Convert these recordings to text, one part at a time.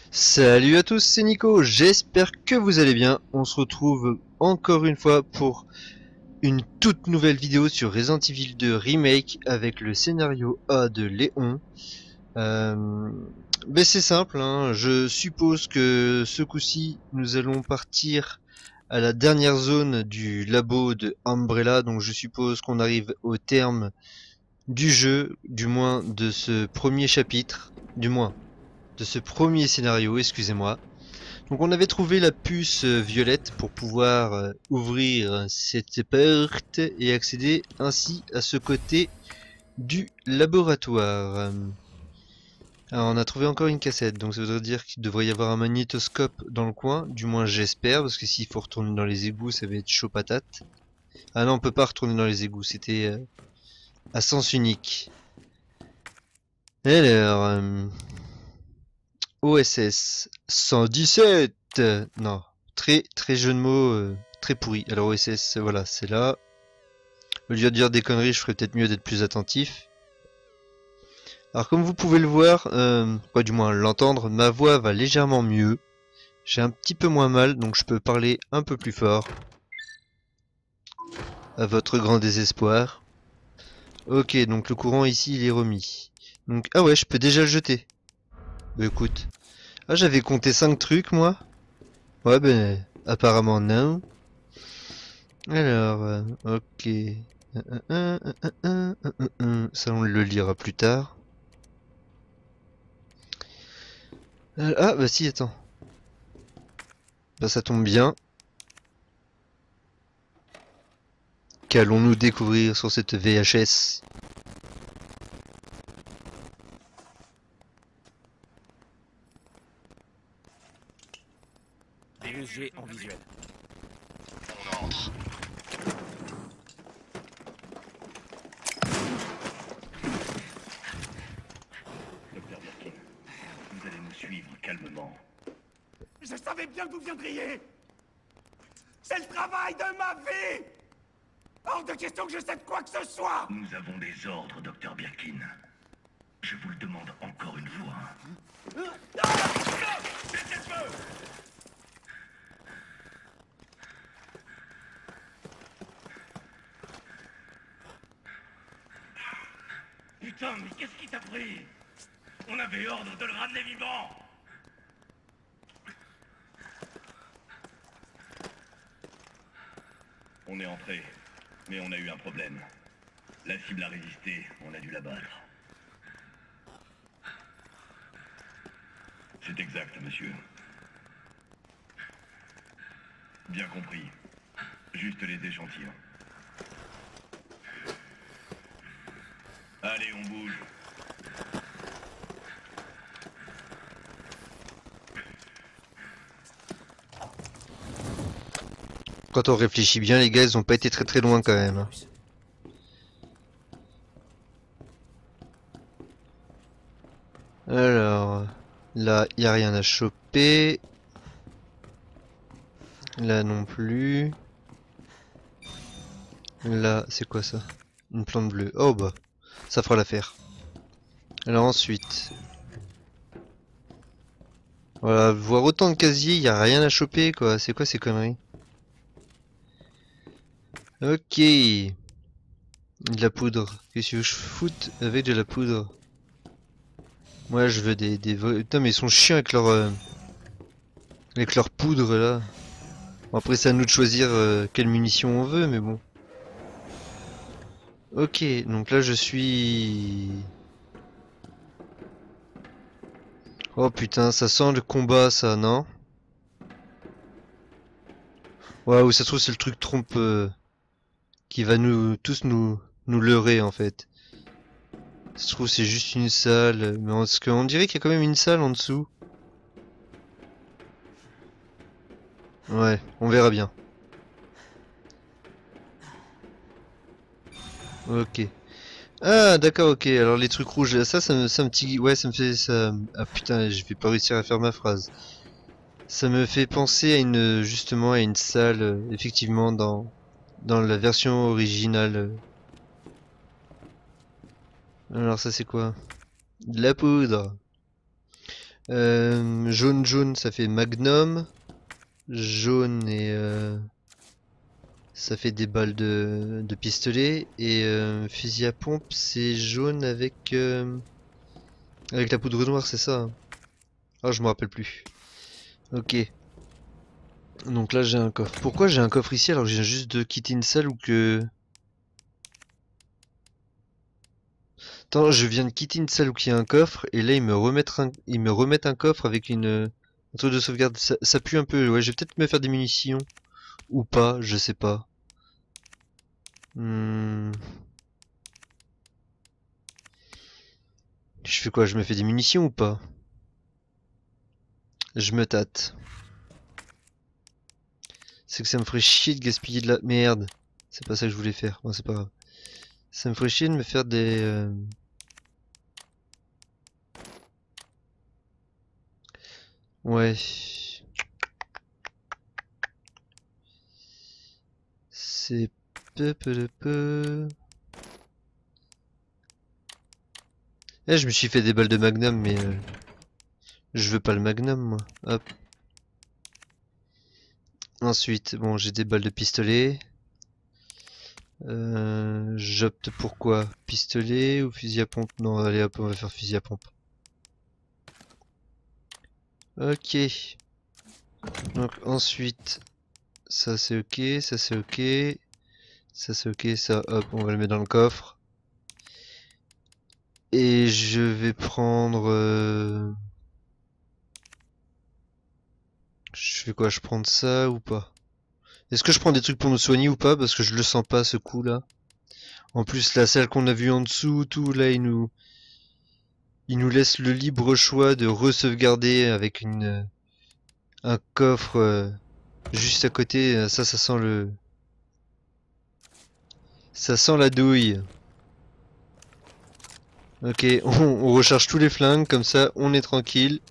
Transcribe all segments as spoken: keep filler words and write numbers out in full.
Salut à tous, c'est Nico, j'espère que vous allez bien. On se retrouve encore une fois pour une toute nouvelle vidéo sur Resident Evil deux Remake avec le scénario A de Léon. Euh, mais c'est simple, hein. Je suppose que ce coup-ci nous allons partir à la dernière zone du labo de Umbrella, donc je suppose qu'on arrive au terme du jeu, du moins de ce premier chapitre, du moins de ce premier scénario, excusez-moi. Donc on avait trouvé la puce euh, violette pour pouvoir euh, ouvrir cette porte et accéder ainsi à ce côté du laboratoire. Euh, Alors on a trouvé encore une cassette, donc ça voudrait dire qu'il devrait y avoir un magnétoscope dans le coin, du moins j'espère, parce que s'il faut retourner dans les égouts ça va être chaud patate. Ah non, on peut pas retourner dans les égouts, c'était euh, à sens unique. Alors, euh, O S S cent dix-sept. Non, très très jeu de mots, euh, très pourri. Alors O S S, voilà, c'est là. Au lieu de dire des conneries, je ferais peut-être mieux d'être plus attentif. Alors comme vous pouvez le voir, euh, quoi du moins l'entendre, ma voix va légèrement mieux. J'ai un petit peu moins mal, donc je peux parler un peu plus fort. À votre grand désespoir. Ok, donc le courant ici il est remis. Donc ah ouais, je peux déjà le jeter. Bah écoute. Ah j'avais compté cinq trucs moi. Ouais ben apparemment non. Alors, euh, ok. Euh, euh, euh, euh, euh, euh, euh, euh, Ça on le lira plus tard. Euh, ah bah si, attends. Bah ça tombe bien. Qu'allons-nous découvrir sur cette V H S? D S G en visuel. On entre. Docteur Birkin, vous allez nous suivre calmement. Je savais bien que vous viendriez. C'est le travail de ma vie. Hors de question que je cède quoi que ce soit. Nous avons des ordres, Docteur Birkin. Je vous le demande encore une fois. Laissez le feu. Putain, mais qu'est-ce qui t'a pris? On avait ordre de le ramener vivant. On est entré, mais on a eu un problème. La cible a résisté, on a dû la battre. C'est exact, monsieur. Bien compris. Juste les échantillons. Allez, on bouge. Quand on réfléchit bien, les gars, ils ont pas été très très loin quand même. Hein. Alors, là, y a rien à choper. Là non plus. Là, c'est quoi ça? Une plante bleue. Oh bah, ça fera l'affaire. Alors ensuite, voilà, voir autant de casiers, y a rien à choper quoi. C'est quoi ces conneries? Ok. De la poudre. Qu'est-ce que je foute avec de la poudre? Moi je veux des... des... Putain mais ils sont chiants avec leur... euh, avec leur poudre là. Bon, après c'est à nous de choisir euh, quelle munition on veut mais bon. Ok, donc là je suis... Oh putain, ça sent le combat ça, non? Waouh, ça se trouve c'est le truc trompe euh, qui va nous tous nous nous leurrer en fait. Ça se trouve c'est juste une salle, mais on, parce qu'on dirait qu'il y a quand même une salle en dessous. Ouais, on verra bien. Ok. Ah d'accord, ok. Alors les trucs rouges, là, ça, ça me, ça me tig- ouais, ça me fait ça. Ah putain, je vais pas réussir à faire ma phrase. Ça me fait penser à une, justement, à une salle, euh, effectivement, dans dans la version originale. euh. Alors ça c'est quoi? De la poudre. Euh, jaune jaune ça fait Magnum. Jaune et euh, ça fait des balles de, de pistolet. Et euh, fusil à pompe c'est jaune avec euh, avec la poudre noire, c'est ça hein. Ah je me rappelle plus. Ok. Donc là j'ai un coffre. Pourquoi j'ai un coffre ici alors que je viens juste de quitter une salle ou que... Attends, je viens de quitter une salle où il y a un coffre et là ils me remettent un, ils me remettent un coffre avec une un truc de sauvegarde. Ça, ça pue un peu. Ouais, je vais peut-être me faire des munitions ou pas, je sais pas. Hmm. Je fais quoi? Je me fais des munitions ou pas? Je me tâte. C'est que ça me ferait chier de gaspiller de la merde. C'est pas ça que je voulais faire. Bon, c'est pas grave. Ça me ferait chier de me faire des euh... ouais. C'est peu peu de peu. Eh, je me suis fait des balles de Magnum, mais euh, je veux pas le Magnum, moi. Hop. Ensuite, bon, j'ai des balles de pistolet. Euh, J'opte pour quoi? Pistolet ou fusil à pompe? Non, allez hop, on va faire fusil à pompe. Ok. Donc ensuite, ça c'est ok, ça c'est ok, ça c'est ok, ça hop, on va le mettre dans le coffre. Et je vais prendre... Euh... Je fais quoi? Je prends ça ou pas? Est-ce que je prends des trucs pour nous soigner ou pas? Parce que je le sens pas ce coup là. En plus la salle qu'on a vue en dessous, tout là il nous... Il nous laisse le libre choix de re-sauvegarder avec une... Un coffre euh, juste à côté. Ça, ça sent le... Ça sent la douille. Ok, on, on recharge tous les flingues, comme ça on est tranquille.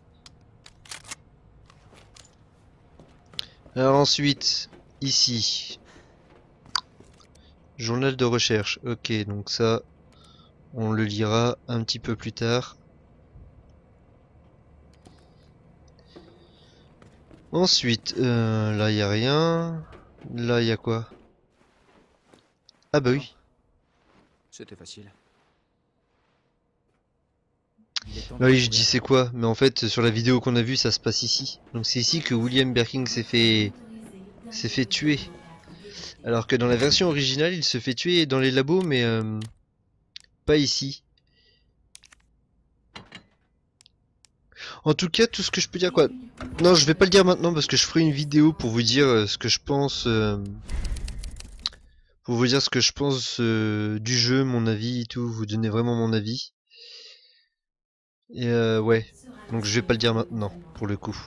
Alors ensuite, ici, journal de recherche. Ok, donc ça, on le lira un petit peu plus tard. Ensuite, euh, là il y a rien. Là il y a quoi? Ah bah oui. C'était facile. Bah oui, je dis c'est quoi, mais en fait sur la vidéo qu'on a vue ça se passe ici. Donc c'est ici que William Birkin s'est fait s'est fait tuer. Alors que dans la version originale il se fait tuer dans les labos mais euh, pas ici. En tout cas tout ce que je peux dire quoi. Non je vais pas le dire maintenant parce que je ferai une vidéo pour vous dire euh, ce que je pense euh, pour vous dire ce que je pense euh, du jeu, mon avis et tout, vous donner vraiment mon avis. Et euh, ouais, donc je vais pas le dire maintenant, pour le coup.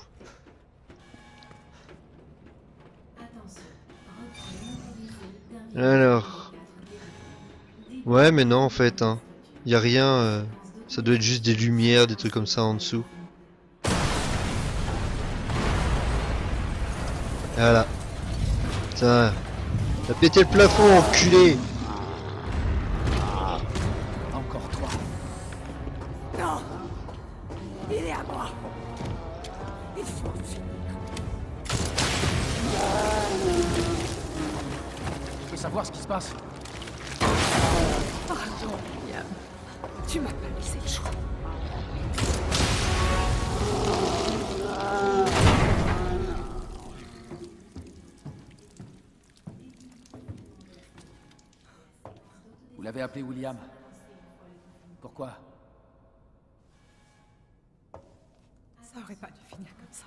Alors... Ouais mais non en fait, hein. Y a rien, euh... ça doit être juste des lumières, des trucs comme ça en dessous. Voilà. Ça... T'as pété le plafond, enculé! Encore toi. Non! Il est à moi! Il faut finir. Je veux savoir ce qui se passe. Pardon, William. Tu m'as pas laissé le choix. Vous l'avez appelé William. Pourquoi? Ça aurait pas dû finir comme ça.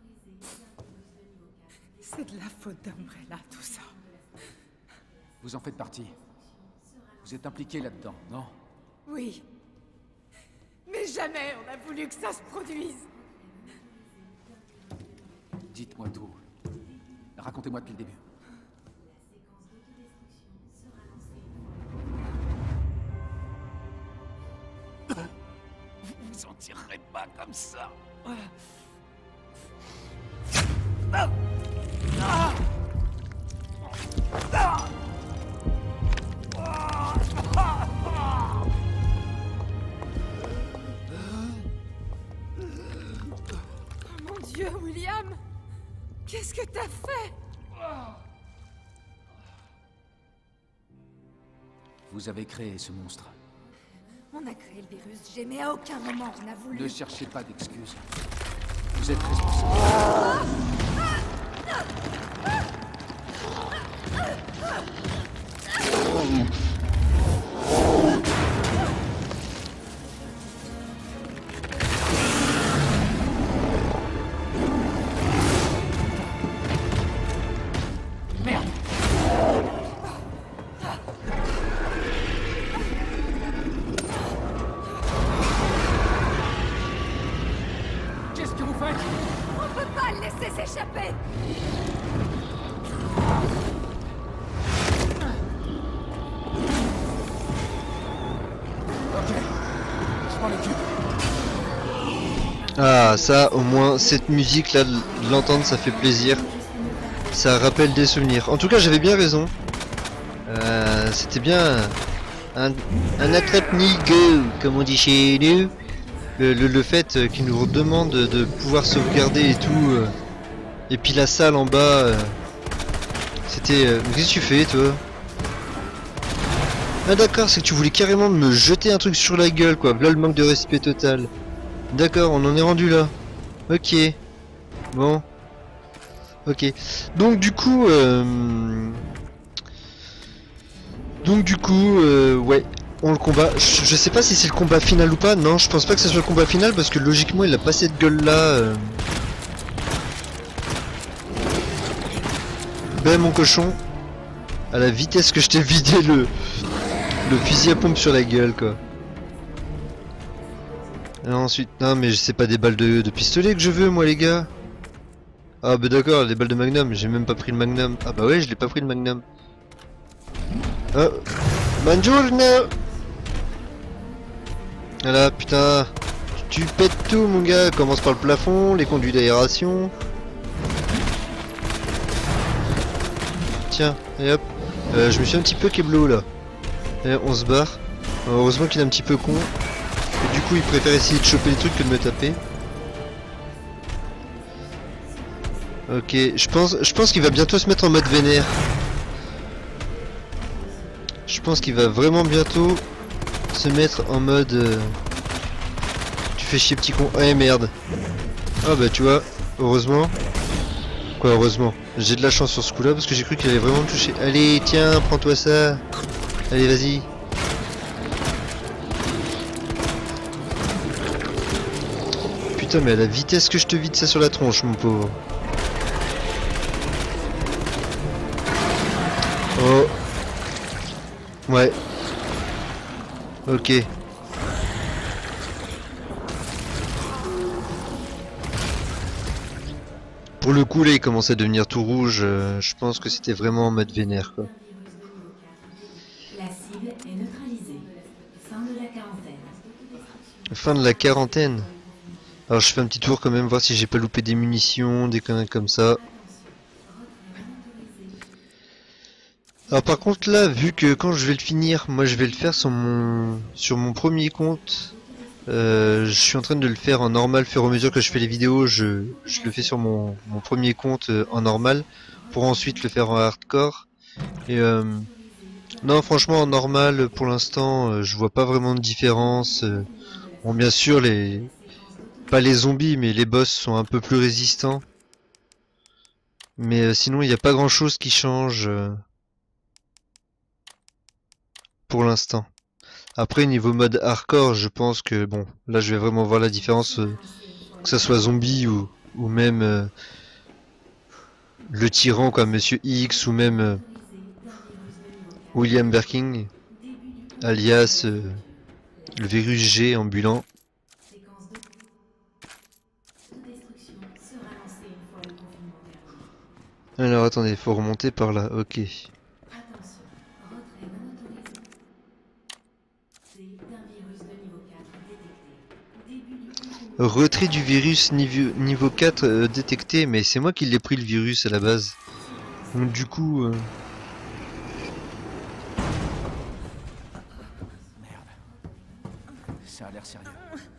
C'est de la faute d'Umbrella, tout ça. Vous en faites partie. Vous êtes impliqué là-dedans, non? Oui. Mais jamais on a voulu que ça se produise. Dites-moi tout. Racontez-moi depuis le début. Vous en tirerez pas comme ça. que t'as fait? Vous avez créé ce monstre. On a créé le virus, j'ai mais à aucun moment on a voulu. Ne cherchez pas d'excuses. Vous êtes responsable. Merde. Qu'est-ce que vous faites? On peut pas le laisser s'échapper. Ok. Je m'en occupe. Ah, ça, au moins, cette musique-là, de l'entendre, ça fait plaisir. Ça rappelle des souvenirs. En tout cas, j'avais bien raison. Euh, C'était bien un, un attrape-nigo, comme on dit chez nous. Le, le, le fait qu'il nous demande de pouvoir sauvegarder et tout. euh, et puis la salle en bas. euh, C'était... euh, Qu'est-ce que tu fais, toi? Ah d'accord, c'est que tu voulais carrément me jeter un truc sur la gueule, quoi. Là, le manque de respect total. D'accord, on en est rendu là. Ok. Bon. Ok. Donc du coup... Euh... Donc du coup, euh, ouais. On le combat. Je, je sais pas si c'est le combat final ou pas. Non, je pense pas que ce soit le combat final parce que logiquement, il a pas cette gueule là. Euh... Ben mon cochon. À la vitesse que je t'ai vidé le... Le fusil à pompe sur la gueule, quoi. Et ensuite, non mais c'est pas des balles de, de pistolet que je veux, moi les gars. Ah bah d'accord, des balles de magnum, j'ai même pas pris le magnum. Ah bah ouais, je l'ai pas pris le magnum. Oh, buongiorno. Voilà, putain. Tu pètes tout, mon gars. Commence par le plafond, les conduits d'aération. Tiens, et hop. Euh, je me suis un petit peu keblo là. Et on se barre. Heureusement qu'il est un petit peu con. Et du coup, il préfère essayer de choper les trucs que de me taper. Ok, je pense, je pense qu'il va bientôt se mettre en mode vénère. Je pense qu'il va vraiment bientôt se mettre en mode... Euh... Tu fais chier petit con. Eh merde. Ah bah tu vois, heureusement. Quoi heureusement? J'ai de la chance sur ce coup là parce que j'ai cru qu'il allait vraiment me toucher. Allez tiens, prends-toi ça. Allez vas-y. Putain mais à la vitesse que je te vide ça sur la tronche mon pauvre. Oh. Ouais. Ok. Pour le coup là il commence à devenir tout rouge, euh, je pense que c'était vraiment en mode vénère quoi. La cible est neutralisée. Fin de la quarantaine. Fin de la quarantaine. Alors je fais un petit tour quand même voir si j'ai pas loupé des munitions, des conneries comme ça. Alors par contre là, vu que quand je vais le finir, moi je vais le faire sur mon sur mon premier compte. Euh, je suis en train de le faire en normal, faire au mesure que je fais les vidéos, je, je le fais sur mon, mon premier compte euh, en normal, pour ensuite le faire en hardcore. Et euh, non franchement en normal pour l'instant euh, je vois pas vraiment de différence. Euh, bon bien sûr les pas les zombies mais les boss sont un peu plus résistants. Mais euh, sinon il n'y a pas grand chose qui change. Euh, pour l'instant. Après niveau mode hardcore, je pense que bon, là je vais vraiment voir la différence, euh, que ça soit zombie ou, ou même euh, le tyran quoi, Monsieur X ou même euh, William Birkin, alias euh, le virus G ambulant. Alors attendez, faut remonter par là, ok. Retrait du virus niveau, niveau quatre euh, détecté, mais c'est moi qui l'ai pris le virus à la base. Donc du coup... Euh... Merde. Ça a l'air sérieux.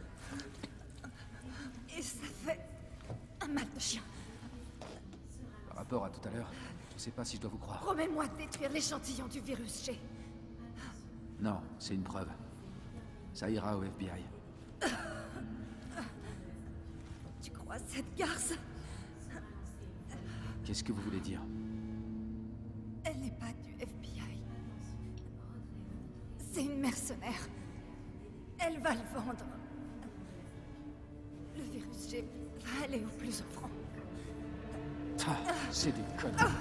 Et ça fait un mal de chien. rapport à tout à l'heure, je sais pas si je dois vous croire. Promets-moi de détruire l'échantillon du virus G. Non, c'est une preuve. Ça ira au F B I. Tu crois cette garce? Qu'est-ce que vous voulez dire? Elle n'est pas du F B I. C'est une mercenaire. Elle va le vendre. Le virus G va aller au plus offrant. Ah, c'est des conneries.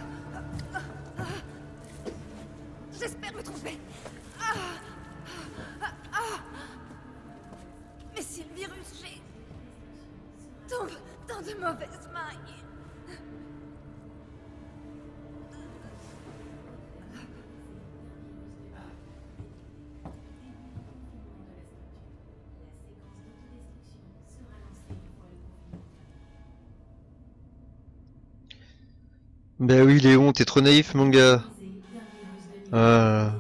J'espère me tromper. Ah, ah, ah. Mais si le virus G tombe dans de mauvaises mains... Ben oui, Léon, t'es trop naïf, mon gars. Ah.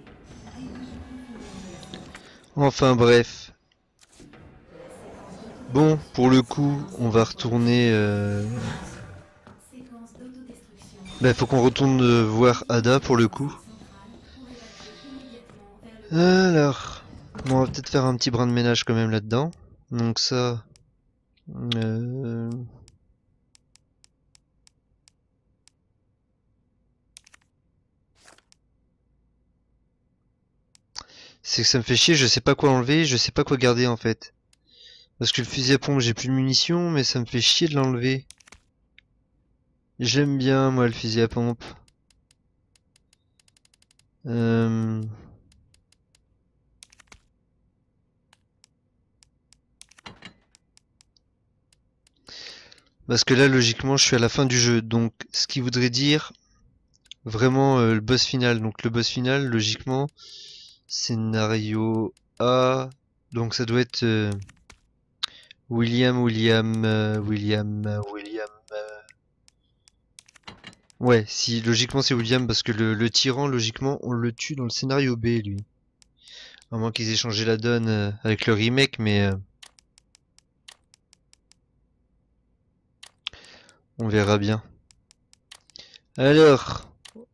Enfin bref. Bon, pour le coup, on va retourner... Euh... Ben faut qu'on retourne euh, voir Ada pour le coup. Alors... Bon, on va peut-être faire un petit brin de ménage quand même là-dedans. Donc ça... Euh... C'est que ça me fait chier, je sais pas quoi enlever, je sais pas quoi garder en fait. Parce que le fusil à pompe, j'ai plus de munitions, mais ça me fait chier de l'enlever. J'aime bien moi le fusil à pompe. Euh... Parce que là logiquement je suis à la fin du jeu, donc ce qui voudrait dire vraiment euh, le boss final. Donc le boss final logiquement... Scénario A, donc ça doit être euh, William, William, euh, William, euh, William. Euh... Ouais, si logiquement c'est William parce que le, le tyran, logiquement, on le tue dans le scénario B, lui. À moins qu'ils aient changé la donne euh, avec le remake, mais euh, on verra bien. Alors.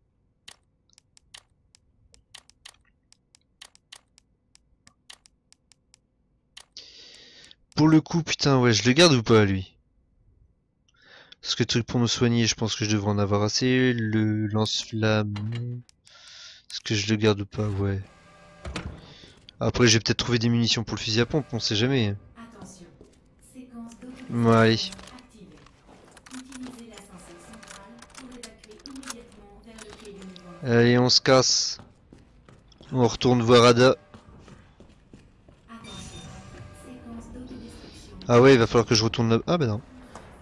Pour le coup, putain, ouais, je le garde ou pas, lui? Parce que le truc pour me soigner, je pense que je devrais en avoir assez. Le lance-flamme... Est-ce que je le garde ou pas? Ouais. Après, j'ai peut-être trouvé des munitions pour le fusil à pompe, on sait jamais. Attention. Séquence Bon, allez. activée. Utilisez l'ascenseur central pour évacuer immédiatement vers le quai du mouvement. Allez, on se casse. On retourne voir Ada. Ah ouais, il va falloir que je retourne là. Ah bah non.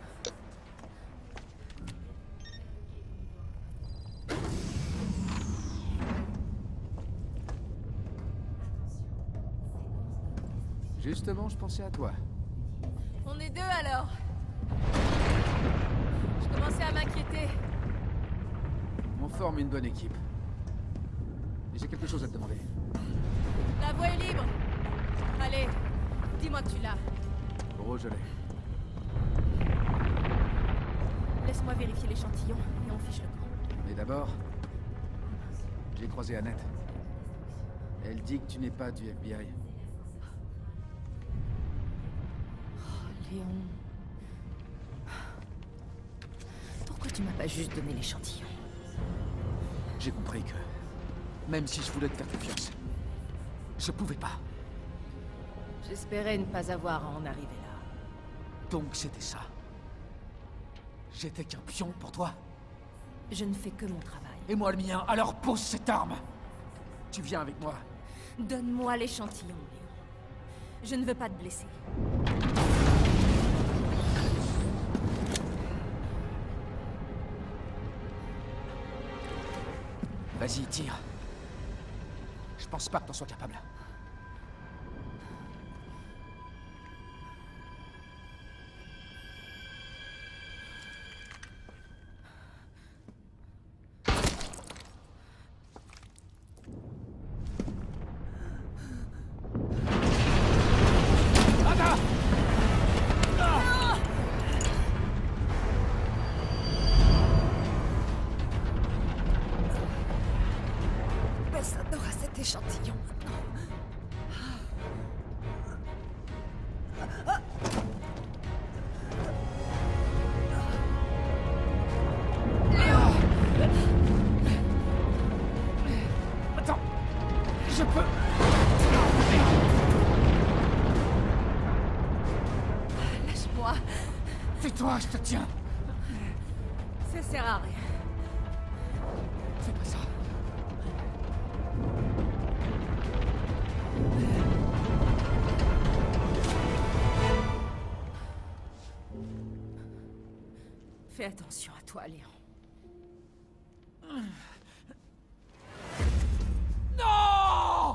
Justement, je pensais à toi. On est deux alors. Je commençais à m'inquiéter. On forme une bonne équipe. Et j'ai quelque chose à te demander. La voie est libre. Allez, dis-moi que tu l'as. Gros, je l'ai. Laisse-moi vérifier l'échantillon et on fiche le camp. Mais d'abord, j'ai croisé Annette. Elle dit que tu n'es pas du F B I. Léon... Pourquoi tu m'as pas juste donné l'échantillon? J'ai compris que, même si je voulais te faire confiance, je pouvais pas. J'espérais ne pas avoir à en arriver là. Donc c'était ça. J'étais qu'un pion pour toi. Je ne fais que mon travail. Et moi le mien, alors pose cette arme. Tu viens avec moi. Donne-moi l'échantillon, Léon. Je ne veux pas te blesser. Vas-y, tire. Je pense pas que t'en sois capable. Partillons maintenant. Attends, je peux. Lâche-moi. Tais-toi, je te tiens. Ça sert à rien. Fais pas ça. Fais attention à toi, Léon. Non!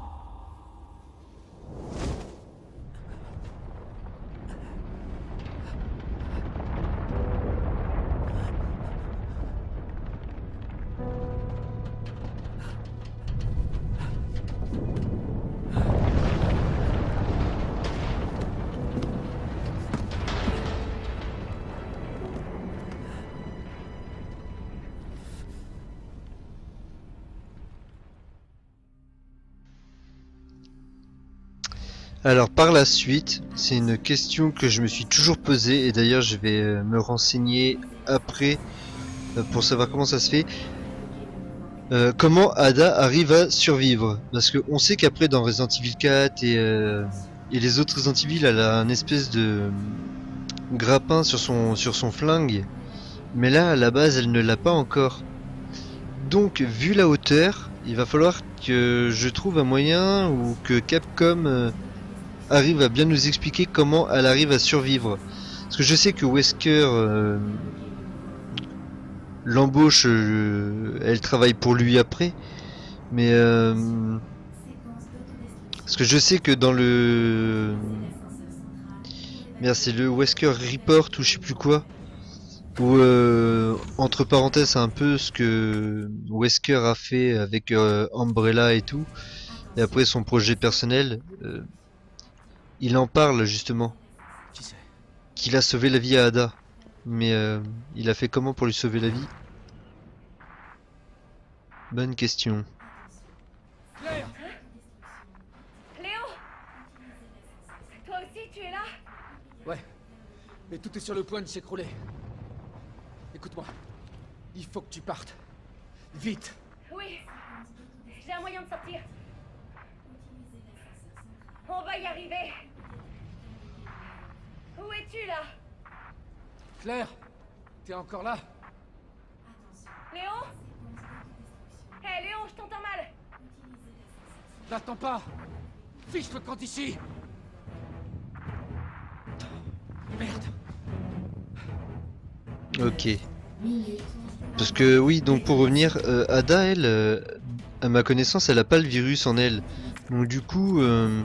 Alors par la suite, c'est une question que je me suis toujours posée et d'ailleurs je vais euh, me renseigner après euh, pour savoir comment ça se fait. Euh, comment Ada arrive à survivre? Parce qu'on sait qu'après dans Resident Evil quatre et, euh, et les autres Resident Evil, elle a un espèce de grappin sur son, sur son flingue. Mais là à la base elle ne l'a pas encore. Donc vu la hauteur, il va falloir que je trouve un moyen ou que Capcom euh, arrive à bien nous expliquer comment elle arrive à survivre. Parce que je sais que Wesker euh, l'embauche, euh, elle travaille pour lui après. Mais euh, parce que je sais que dans le merde, c'est le Wesker Report ou je sais plus quoi. Ou euh, entre parenthèses, c'est un peu ce que Wesker a fait avec euh, Umbrella et tout. Et après son projet personnel, euh, il en parle justement. Qui c'est? Qu'il a sauvé la vie à Ada. Mais euh, il a fait comment pour lui sauver la vie? Bonne question. Claire! Léon! Toi aussi, tu es là? Ouais. Mais tout est sur le point de s'écrouler. Écoute-moi. Il faut que tu partes. Vite! Oui. J'ai un moyen de sortir. On va y arriver. Où es-tu, là? Claire! T'es encore là? Léon? Hé, Léon, je t'entends mal. N'attends pas! Fiche le camp d'ici! Merde! Ok. Parce que oui, donc pour revenir, euh, Ada, elle, euh, à ma connaissance, elle a pas le virus en elle. Donc du coup, euh,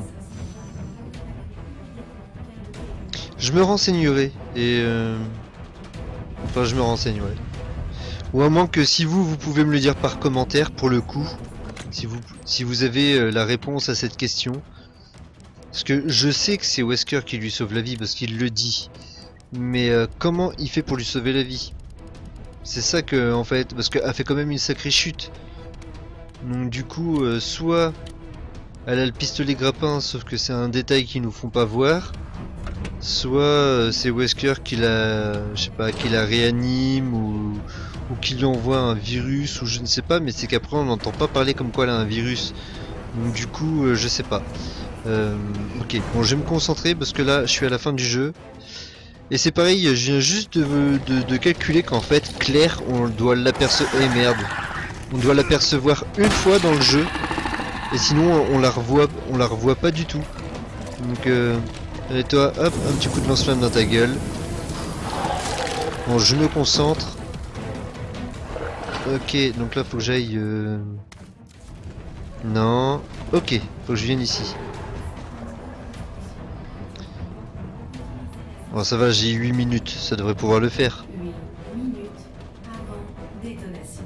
je me renseignerai et euh, enfin je me renseignerai. Ou à moins que si vous, vous pouvez me le dire par commentaire pour le coup, si vous, si vous avez euh, la réponse à cette question. Parce que je sais que c'est Wesker qui lui sauve la vie parce qu'il le dit. Mais euh, comment il fait pour lui sauver la vie? C'est ça que en fait, parce qu'elle a fait quand même une sacrée chute. Donc du coup, euh, soit elle a le pistolet grappin, sauf que c'est un détail qu'ils nous font pas voir. Soit euh, c'est Wesker qui la, je sais pas, qui la réanime ou, ou qui lui envoie un virus ou je ne sais pas. Mais c'est qu'après on n'entend pas parler comme quoi elle a un virus. Donc du coup, euh, je sais pas. Euh, ok, bon, je vais me concentrer parce que là, je suis à la fin du jeu. Et c'est pareil, je viens juste de, de, de calculer qu'en fait Claire, on doit l'apercevoir. Eh merde, on doit l'apercevoir une fois dans le jeu, et sinon on la revoit, on la revoit pas du tout. Donc, euh, allez toi, hop, un petit coup de lance-flamme dans ta gueule. Bon, je me concentre. Ok, donc là faut que j'aille. Euh... Non, ok, faut que je vienne ici. Bon, ça va, j'ai huit minutes, ça devrait pouvoir le faire. huit minutes avant détonation.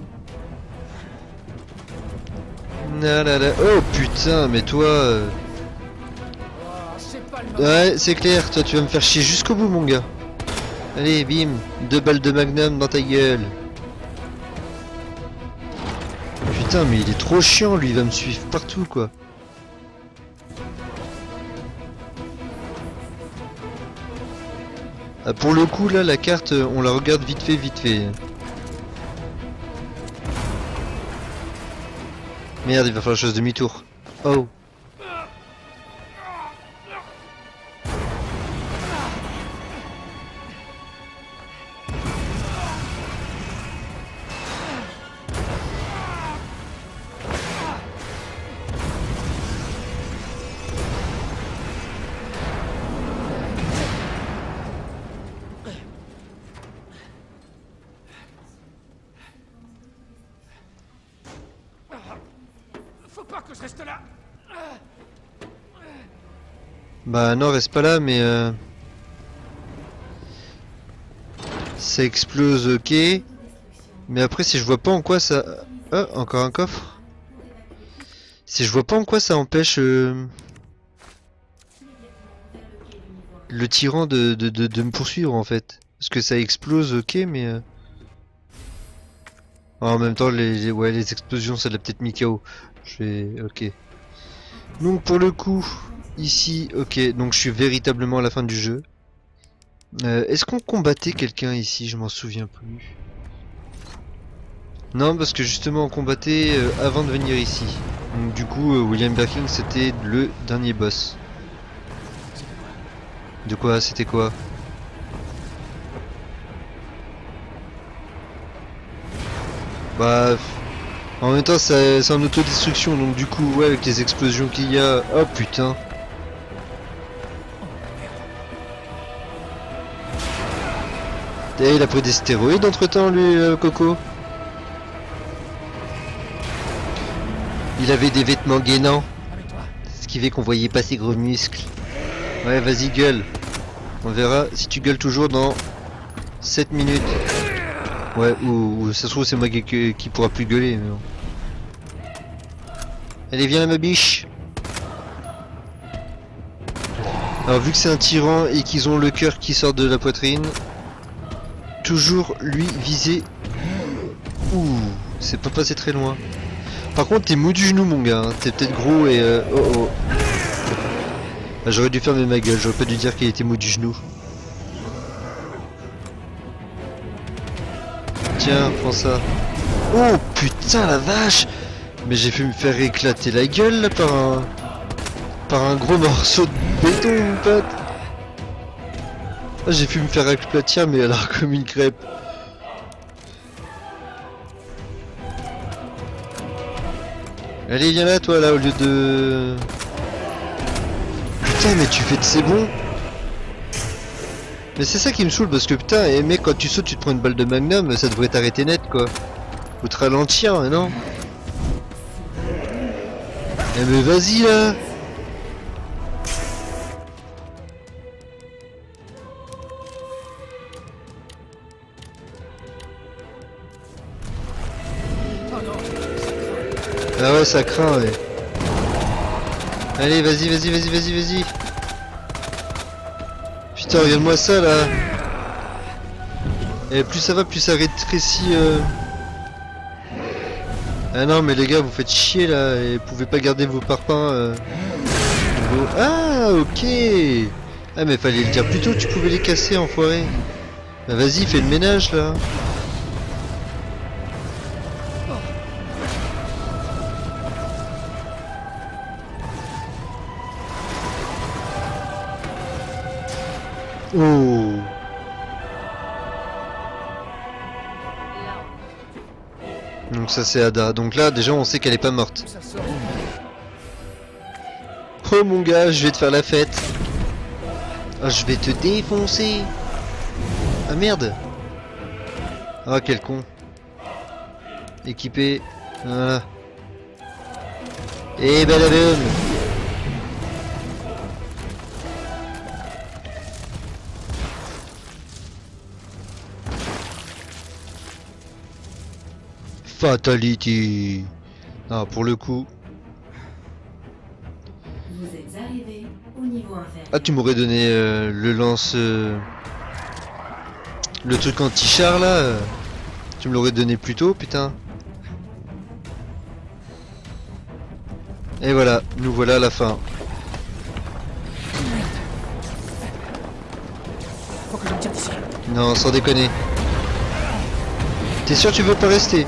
Ah là là. Oh putain, mais toi... euh, Oh, c'est pas le moment. Ouais, c'est clair, toi tu vas me faire chier jusqu'au bout mon gars. Allez, bim, deux balles de magnum dans ta gueule. Putain, mais il est trop chiant, lui, il va me suivre partout quoi. Ah, pour le coup là la carte on la regarde vite fait vite fait. Merde, il va falloir que je fasse demi-tour. Oh. Faut pas que je reste là. Bah non, reste pas là, mais euh... ça explose, ok. Mais après, si je vois pas en quoi ça... Oh, encore un coffre. Si je vois pas en quoi ça empêche euh... le tyran de, de, de, de me poursuivre en fait. Parce que ça explose, ok, mais... Euh... En même temps, les, les, ouais, les explosions, ça l'a peut-être mis K O. Je vais... Ok. Donc pour le coup, ici, ok, donc je suis véritablement à la fin du jeu. Euh, Est-ce qu'on combattait quelqu'un ici? Je m'en souviens plus. Non, parce que justement on combattait euh, avant de venir ici. Donc du coup, euh, William Birkin, c'était le dernier boss. De quoi? C'était quoi? Bah... En même temps, c'est en autodestruction, donc du coup, ouais, avec les explosions qu'il y a... Oh putain. Et il a pris des stéroïdes entre temps, lui, euh, Coco. Il avait des vêtements gainants. Ce qui fait qu'on voyait pas ses gros muscles. Ouais, vas-y, gueule. On verra si tu gueules toujours dans sept minutes. Ouais, ou, ou ça se trouve, c'est moi qui, qui, qui pourra plus gueuler. Mais bon. Allez, viens là, ma biche. Alors, vu que c'est un tyran et qu'ils ont le cœur qui sort de la poitrine, toujours lui viser. Ouh, c'est pas passé très loin. Par contre, t'es mou du genou, mon gars. Hein. T'es peut-être gros et. Euh... Oh oh. Ah, j'aurais dû fermer ma gueule. J'aurais pas dû dire qu'il était mou du genou. Tiens, prends ça. Oh putain, la vache! Mais j'ai fait me faire éclater la gueule là par un. Par un gros morceau de béton, mon pote. Ah, j'ai fait me faire aplatir, mais alors comme une crêpe. Allez, viens là, toi, là, au lieu de... Putain, mais tu fais de c'est bon. Mais c'est ça qui me saoule, parce que putain, et mec, quand tu sautes, tu te prends une balle de magnum, ça devrait t'arrêter net, quoi. Ou te ralentir, hein, non? Eh mais vas-y, là. Ah ouais, ça craint, ouais. Allez, vas-y, vas-y, vas-y, vas-y, vas-y. Putain, regarde-moi ça, là. Et plus ça va, plus ça rétrécit. Euh... Ah non, mais les gars, vous faites chier, là. Et vous pouvez pas garder vos parpaings. Euh... Vos... Ah, ok. Ah, mais fallait le dire plus tôt, tu pouvais les casser, enfoiré. Bah vas-y, fais le ménage, là. Oh. Donc ça c'est Ada. Donc là déjà on sait qu'elle est pas morte. Oh mon gars, je vais te faire la fête. Ah, je vais te défoncer. Ah merde. Ah quel con. Équipé. Voilà. Et ben la bonne. Fatality. Ah, pour le coup. Vous êtes arrivé au niveau inférieur. Ah, tu m'aurais donné euh, le lance... Euh, le truc anti-char là. Euh, tu me l'aurais donné plus tôt, putain. Et voilà, nous voilà à la fin. Faut que je me tire d'ici. Non, sans déconner. T'es sûr tu veux pas rester?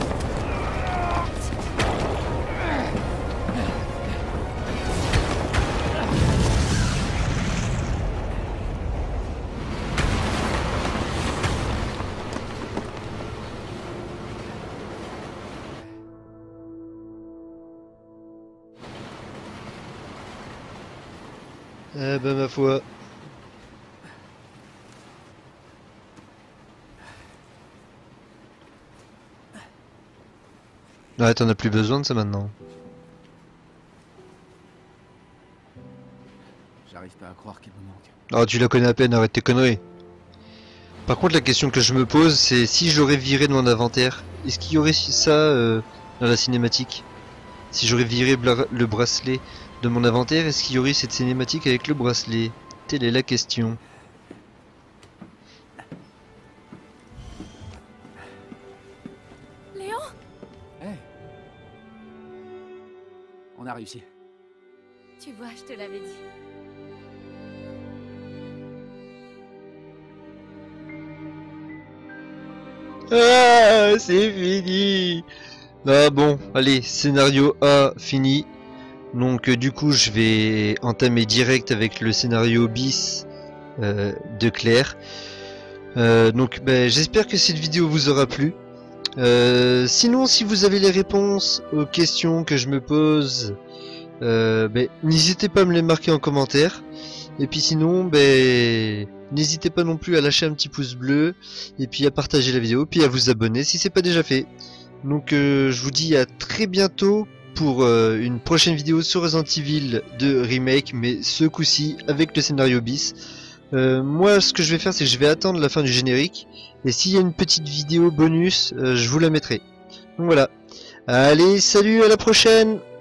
Eh ben ma foi. Ouais, t'en as plus besoin de ça maintenant. J'arrive pas à croire qu'il me manque. Oh, tu la connais à peine, arrête tes conneries. Par contre, la question que je me pose, c'est si j'aurais viré de mon inventaire, est-ce qu'il y aurait ça euh, dans la cinématique? Si j'aurais viré le bracelet de mon inventaire, est-ce qu'il y aurait cette cinématique avec le bracelet? Telle est la question. Léon? Hey. On a réussi. Tu vois, je te l'avais dit. Ah, c'est fini. Ah bon, allez, scénario A fini. Donc euh, du coup je vais entamer direct avec le scénario bis euh, de Claire. Euh, donc ben, j'espère que cette vidéo vous aura plu. Euh, sinon si vous avez les réponses aux questions que je me pose, euh, ben, n'hésitez pas à me les marquer en commentaire. Et puis sinon ben, n'hésitez pas non plus à lâcher un petit pouce bleu. Et puis à partager la vidéo. Puis à vous abonner si c'est pas déjà fait. Donc euh, je vous dis à très bientôt pour euh, une prochaine vidéo sur Resident Evil deux Remake, mais ce coup-ci avec le scénario bis. Euh, moi ce que je vais faire c'est que je vais attendre la fin du générique, et s'il y a une petite vidéo bonus, euh, je vous la mettrai. Donc voilà. Allez, salut, à la prochaine!